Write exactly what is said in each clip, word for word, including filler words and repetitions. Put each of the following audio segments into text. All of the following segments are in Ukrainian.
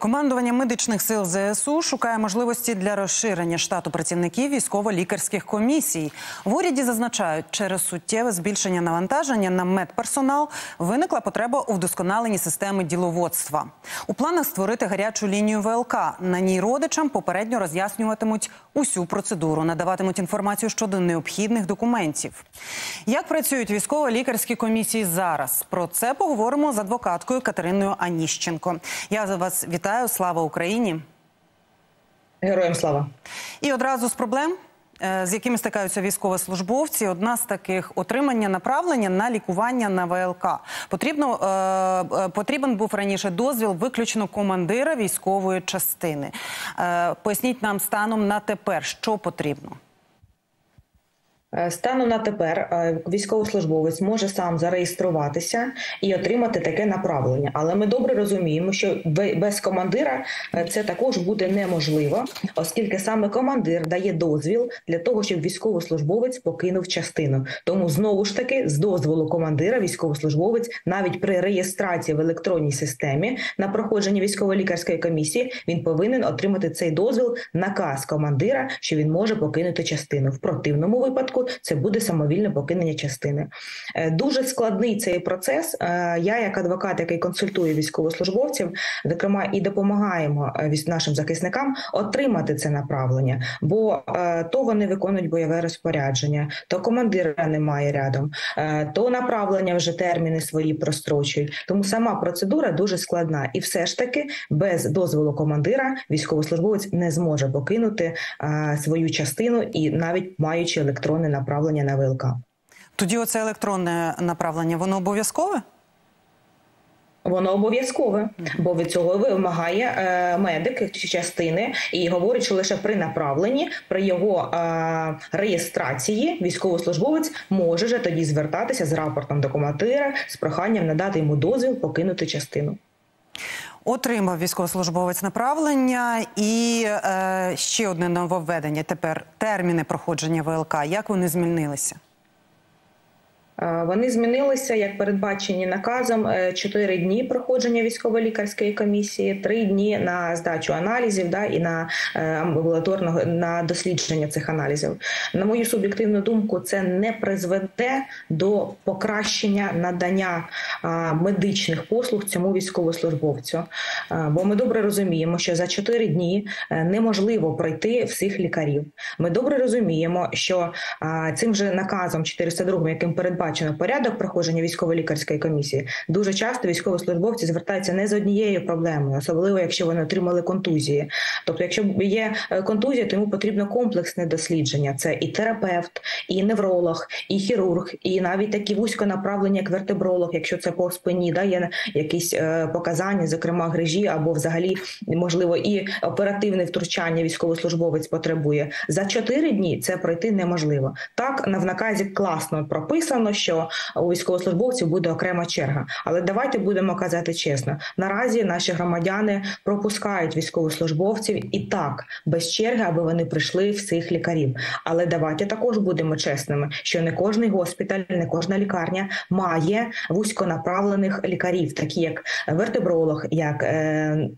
Командування медичних сил Зе Ес У шукає можливості для розширення штату працівників військово-лікарських комісій. В уряді зазначають, через суттєве збільшення навантаження на медперсонал виникла потреба у вдосконаленні системи діловодства. У планах створити гарячу лінію Ве Ел Ка. На ній родичам попередньо роз'яснюватимуть усю процедуру, надаватимуть інформацію щодо необхідних документів. Як працюють військово-лікарські комісії зараз? Про це поговоримо з адвокаткою Катериною Аніщенко. Я вас вітаю. Слава Україні! Героям слава! І одразу з проблем, з якими стикаються військовослужбовці. Одна з таких – отримання направлення на лікування на Ве Ел Ка. Потрібно, е, потрібен був раніше дозвіл виключно командира військової частини. Е, поясніть нам станом на тепер, що потрібно? Станом на тепер військовослужбовець може сам зареєструватися і отримати таке направлення. Але ми добре розуміємо, що без командира це також буде неможливо, оскільки саме командир дає дозвіл для того, щоб військовослужбовець покинув частину. Тому знову ж таки з дозволу командира військовослужбовець навіть при реєстрації в електронній системі на проходження військово-лікарської комісії він повинен отримати цей дозвіл, наказ командира, що він може покинути частину. В противному випадку це буде самовільне покинення частини. Дуже складний цей процес. Я, як адвокат, який консультує військовослужбовців, зокрема і допомагаємо нашим захисникам отримати це направлення. Бо то вони виконують бойове розпорядження, то командира немає рядом, то направлення вже терміни свої прострочують. Тому сама процедура дуже складна. І все ж таки без дозволу командира військовослужбовець не зможе покинути свою частину і навіть маючи електронне направлення на Ве Ел Ка. Тоді оце електронне направлення, воно обов'язкове? Воно обов'язкове, бо від цього вимагає е, медик частини і говорить, що лише при направленні, при його е, реєстрації військовослужбовець може вже тоді звертатися з рапортом до командира з проханням надати йому дозвіл покинути частину. Отримав військовослужбовець направлення і е, ще одне нововведення. Тепер терміни проходження Ве Ел Ка. Як вони змінилися? Вони змінилися, як передбачені наказом, чотири дні проходження військово-лікарської комісії, три дні на здачу аналізів да, і на амбулаторного на дослідження цих аналізів. На мою суб'єктивну думку, це не призведе до покращення надання а, медичних послуг цьому військовослужбовцю. А, бо ми добре розуміємо, що за чотири дні неможливо пройти всіх лікарів. Ми добре розуміємо, що а, цим же наказом чотириста другим, яким передбачено порядок проходження військово-лікарської комісії, дуже часто військовослужбовці звертаються не з однією проблемою, особливо якщо вони отримали контузії. Тобто, якщо є контузія, то йому потрібно комплексне дослідження. Це і терапевт, і невролог, і хірург, і навіть такі вузьконаправлені, як вертебролог, якщо це по спині, да, є якісь е, показання, зокрема грижі, або взагалі, можливо, і оперативне втручання військовослужбовець потребує. За чотири дні це пройти неможливо. Так, в наказі класно прописано, що у військовослужбовців буде окрема черга. Але давайте будемо казати чесно. Наразі наші громадяни пропускають військовослужбовців і так, без черги, аби вони прийшли всіх лікарів. Але давайте також будемо чесними, що не кожний госпіталь, не кожна лікарня має вузьконаправлених лікарів, такі як вертебролог, як е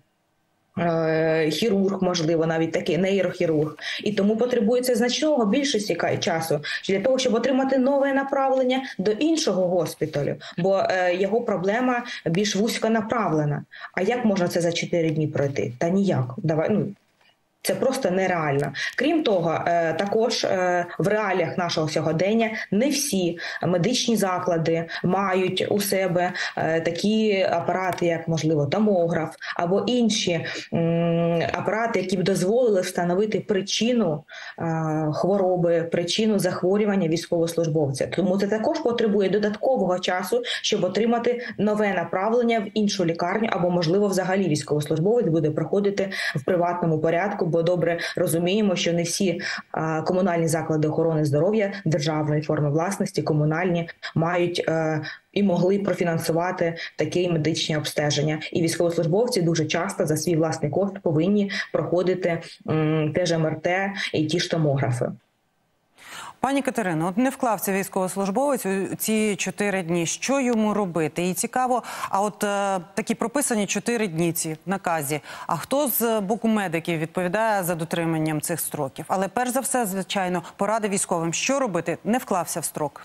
хірург, можливо, навіть такий нейрохірург. І тому потребується значного більшості часу для того, щоб отримати нове направлення до іншого госпіталю, бо е, його проблема більш вузьконаправлена. А як можна це за чотири дні пройти? Та ніяк. Давай, ну, це просто нереально. Крім того, також в реаліях нашого сьогодення не всі медичні заклади мають у себе такі апарати, як, можливо, томограф або інші апарати, які б дозволили встановити причину хвороби, причину захворювання військовослужбовця. Тому це також потребує додаткового часу, щоб отримати нове направлення в іншу лікарню або, можливо, взагалі військовослужбовець буде проходити в приватному порядку, бо добре розуміємо, що не всі а, комунальні заклади охорони здоров'я державної форми власності, комунальні, мають а, і могли профінансувати такі медичні обстеження. І військовослужбовці дуже часто за свій власний кошт повинні проходити м, теж ем ер те і ті ж томографи. Пані Катерино, от не вклався військовослужбовець у ці чотири дні. Що йому робити? І цікаво, а от е, такі прописані чотири дні ці в наказі. А хто з боку медиків відповідає за дотриманням цих строків? Але перш за все, звичайно, поради військовим. Що робити? Не вклався в строк.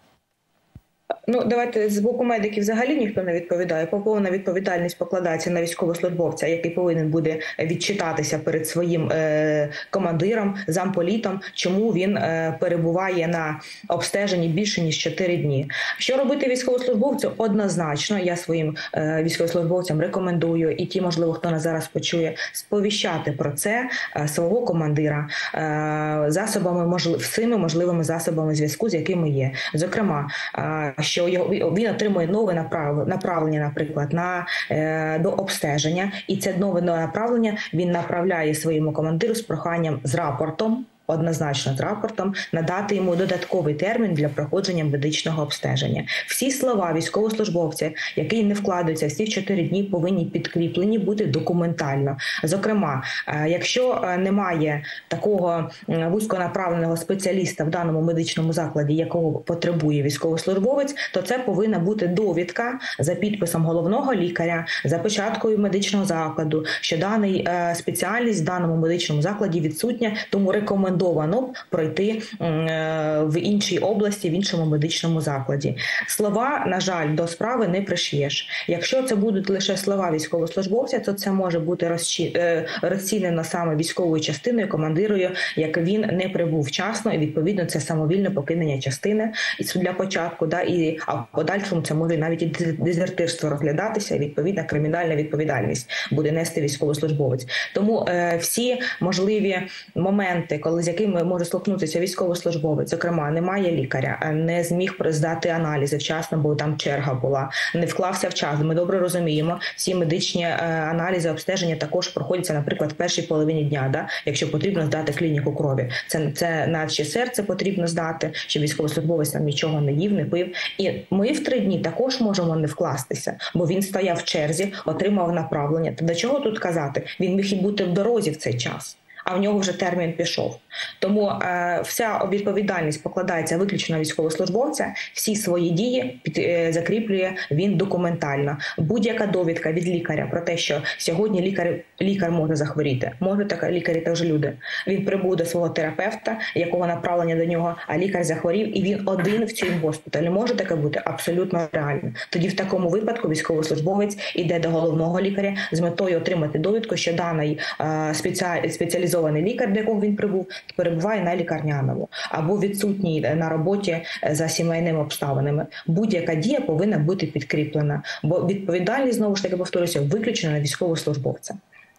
Ну, давайте, з боку медиків взагалі ніхто не відповідає. Повна відповідальність покладається на військовослужбовця, який повинен буде відчитатися перед своїм е, командиром, замполітом, чому він е, перебуває на обстеженні більше, ніж чотири дні. Що робити військовослужбовцю? Однозначно, я своїм е, військовослужбовцям рекомендую, і ті, можливо, хто нас зараз почує, сповіщати про це е, свого командира е, засобами, можливо, всіми можливими засобами зв'язку, з якими є. Зокрема, е, що він отримує нове направлення, наприклад, на, е, до обстеження, і це нове направлення він направляє своєму командиру з проханням, з рапортом, однозначно з рапортом, надати йому додатковий термін для проходження медичного обстеження. Всі слова військовослужбовця, які не вкладаються в ці чотири дні, повинні підкріплені бути документально. Зокрема, якщо немає такого вузьконаправленого спеціаліста в даному медичному закладі, якого потребує військовослужбовець, то це повинна бути довідка за підписом головного лікаря, за печаткою медичного закладу, що даний спеціальність в даному медичному закладі відсутня, тому рекомендую пройти в іншій області, в іншому медичному закладі. Слова, на жаль, до справи не пришиєш. Якщо це будуть лише слова військовослужбовця, то це може бути розцінено саме військовою частиною, командирою, як він не прибув вчасно, і відповідно це самовільне покинення частини для початку, да, і а в подальшому це може навіть і дезертирство розглядатися, і відповідна кримінальна відповідальність буде нести військовослужбовець. Тому е, всі можливі моменти, коли з якими може столкнутися військовослужбовець, зокрема, немає лікаря, не зміг здати аналізи вчасно, бо там черга була, не вклався вчасно. Ми добре розуміємо, всі медичні аналізи, обстеження також проходяться, наприклад, в першій половині дня, да? Якщо потрібно здати клініку крові. Це, це наче серце потрібно здати, щоб військовослужбовець там нічого не їв, не пив. І ми в три дні також можемо не вкластися, бо він стояв в черзі, отримав направлення. То до чого тут казати? Він міг і бути в дорозі в цей час, а в нього вже термін пішов. Тому е, вся відповідальність покладається виключно на військовослужбовця, всі свої дії під, е, закріплює він документально. Будь-яка довідка від лікаря про те, що сьогодні лікар, лікар може захворіти, може така, лікарі теж люди. Він прибув до свого терапевта, якого направлення до нього, а лікар захворів, і він один в цьому госпіталі. Може таке бути? Абсолютно реально. Тоді в такому випадку військовослужбовець іде до головного лікаря з метою отримати довідку, що даний е, спеціалізований спеціалізований лікар, до якого він прибув, перебуває на лікарняному або відсутній на роботі за сімейними обставинами. Будь-яка дія повинна бути підкріплена, бо відповідальність, знову ж таки повторюся, виключно на військовослужбовця.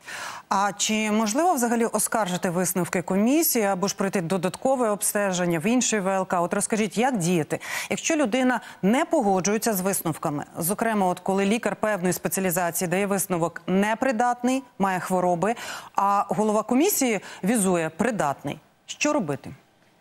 А чи можливо взагалі оскаржити висновки комісії або ж пройти додаткове обстеження в інший ВЛК? От розкажіть, як діяти, якщо людина не погоджується з висновками? Зокрема, от коли лікар певної спеціалізації дає висновок непридатний, має хвороби, а голова комісії візує придатний. Що робити?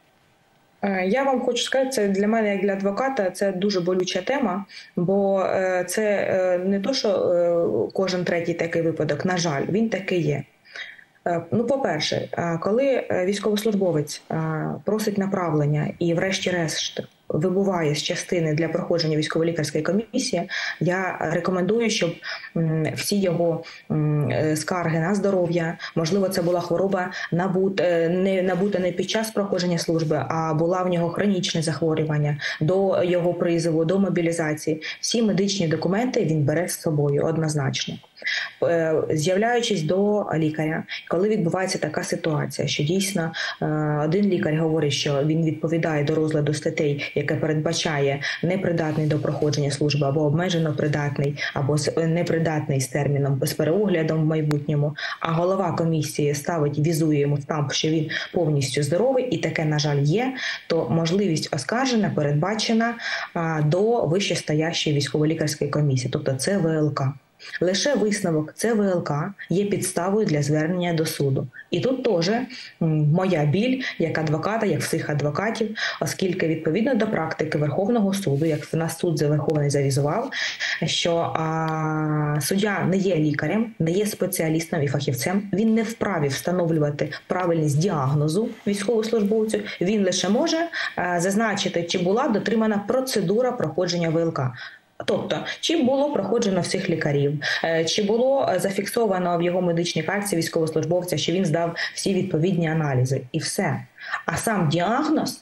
Я вам хочу сказати, це для мене, як для адвоката, це дуже болюча тема, бо це не то, що кожен третій такий випадок, на жаль, він такий є. Ну, по-перше, коли військовослужбовець просить направлення і врешті-решт вибуває з частини для проходження військово-лікарської комісії, я рекомендую, щоб всі його скарги на здоров'я, можливо, це була хвороба набута не, набута не під час проходження служби, а була в нього хронічне захворювання, до його призову, до мобілізації. Всі медичні документи він бере з собою однозначно. З'являючись до лікаря, коли відбувається така ситуація, що дійсно один лікар говорить, що він відповідає до розгляду статей, яке передбачає непридатний до проходження служби, або обмежено придатний, або непридатний з терміном, з переоглядом в майбутньому, а голова комісії ставить, візує йому штамп, що він повністю здоровий, і таке, на жаль, є, то можливість оскарження передбачена до вищестоящої військово-лікарської комісії, тобто це ВЛК. Лише висновок це в ел ка є підставою для звернення до суду. І тут теж моя біль як адвоката, як всіх адвокатів, оскільки відповідно до практики Верховного суду, як в нас суд Верховний завізував, що а, суддя не є лікарем, не є спеціалістом і фахівцем, він не вправі встановлювати правильність діагнозу військовослужбовцю, він лише може а, зазначити, чи була дотримана процедура проходження в ел ка. Тобто, чи було проходжено всіх лікарів, чи було зафіксовано в його медичній картці військовослужбовця, що він здав всі відповідні аналізи. І все. А сам діагноз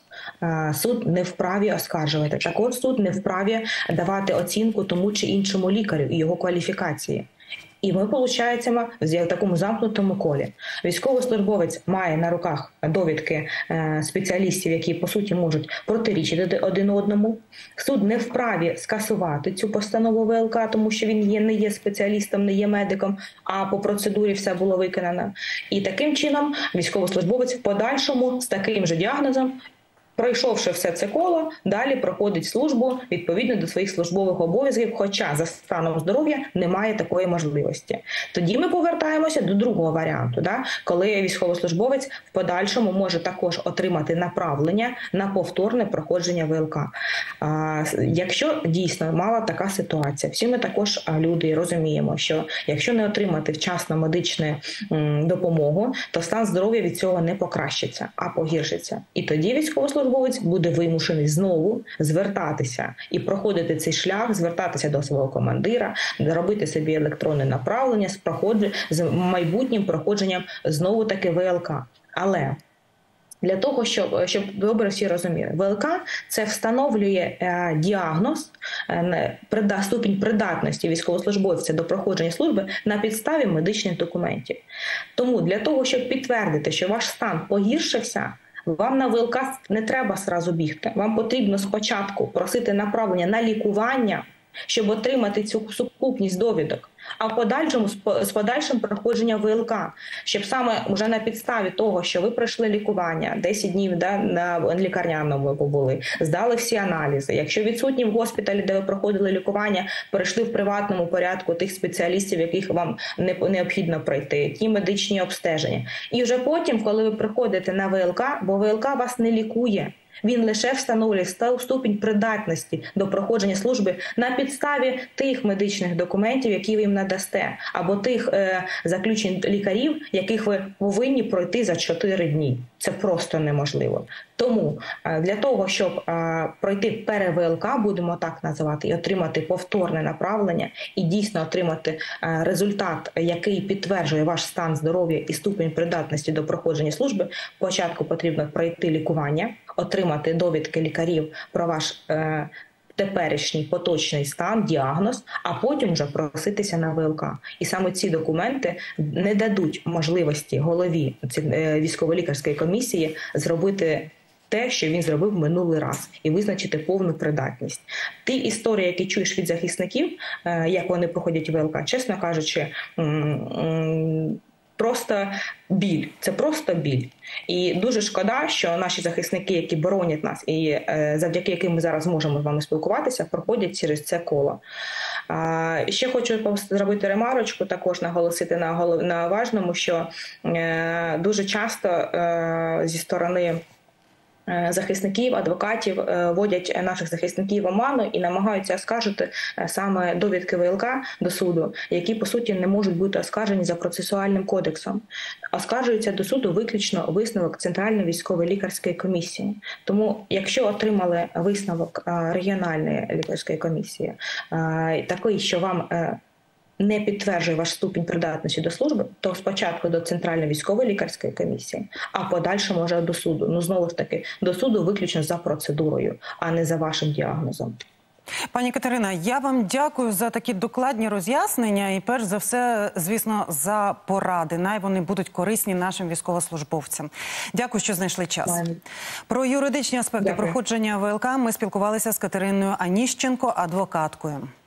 суд не вправі оскаржувати. Також суд не вправі давати оцінку тому чи іншому лікарю і його кваліфікації. І ми, виходить, в такому замкнутому колі. Військовослужбовець має на руках довідки спеціалістів, які, по суті, можуть протирічити один одному. Суд не вправі скасувати цю постанову в ел ка, тому що він є, не є спеціалістом, не є медиком, а по процедурі все було виконано. І таким чином військовослужбовець в подальшому з таким же діагнозом, пройшовши все це коло, далі проходить службу відповідно до своїх службових обов'язків, хоча за станом здоров'я немає такої можливості. Тоді ми повертаємося до другого варіанту, да? Коли військовослужбовець в подальшому може також отримати направлення на повторне проходження в ел ка. А, якщо дійсно мала така ситуація, всі ми також люди розуміємо, що якщо не отримати вчасно медичну м, допомогу, то стан здоров'я від цього не покращиться, а погіршиться. І тоді військовослужбовець буде вимушений знову звертатися і проходити цей шлях, звертатися до свого командира, робити собі електронне направлення з, проходження, з майбутнім проходженням знову-таки в ел ка. Але для того, щоб, щоб добре всі розуміли, в ел ка це встановлює е, діагноз, е, прида, ступінь придатності військовослужбовця до проходження служби на підставі медичних документів. Тому для того, щоб підтвердити, що ваш стан погіршився, вам на в ел ка не треба сразу бігти. Вам потрібно спочатку просити направлення на лікування, щоб отримати цю сукупність довідок, а в подальшому з подальшим проходженням в ел ка, щоб саме вже на підставі того, що ви пройшли лікування, десять днів да, на лікарняному ви побули, здали всі аналізи. Якщо відсутні в госпіталі, де ви проходили лікування, перейшли в приватному порядку тих спеціалістів, яких вам необхідно пройти, ті медичні обстеження. І вже потім, коли ви приходите на в ел ка, бо в ел ка вас не лікує, він лише встановлює ступінь придатності до проходження служби на підставі тих медичних документів, які ви їм надасте, або тих е, заключень лікарів, яких ви повинні пройти за чотири дні. Це просто неможливо. Тому е, для того, щоб е, пройти пере-в ел ка, будемо так називати, і отримати повторне направлення, і дійсно отримати е, результат, який підтверджує ваш стан здоров'я і ступінь придатності до проходження служби, спочатку потрібно пройти лікування, отримати довідки лікарів про ваш е, теперішній поточний стан, діагноз, а потім вже проситися на в ел ка. І саме ці документи не дадуть можливості голові е, військово-лікарської комісії зробити те, що він зробив минулий раз, і визначити повну придатність. Ті історії, які чуєш від захисників, е, як вони проходять в ел ка, чесно кажучи, просто біль. Це просто біль. І дуже шкода, що наші захисники, які боронять нас і е, завдяки яким ми зараз можемо з вами спілкуватися, проходять через це коло. А, ще хочу зробити ремарочку, також наголосити на, голов... на важному, що е, дуже часто е, зі сторони захисників, адвокатів вводять наших захисників в оману і намагаються оскаржити саме довідки в ел ка до суду, які, по суті, не можуть бути оскаржені за процесуальним кодексом. Оскаржується до суду виключно висновок Центральної військової лікарської комісії. Тому, якщо отримали висновок регіональної лікарської комісії, такий, що вам не підтверджує ваш ступінь придатності до служби, то спочатку до Центральної військової лікарської комісії, а подальше може до суду. Ну, знову ж таки, до суду виключно за процедурою, а не за вашим діагнозом. Пані Катерина, я вам дякую за такі докладні роз'яснення і, перш за все, звісно, за поради. Най вони будуть корисні нашим військовослужбовцям. Дякую, що знайшли час. Пані. Про юридичні аспекти Дякую. проходження в ел ка ми спілкувалися з Катериною Аніщенко, адвокаткою.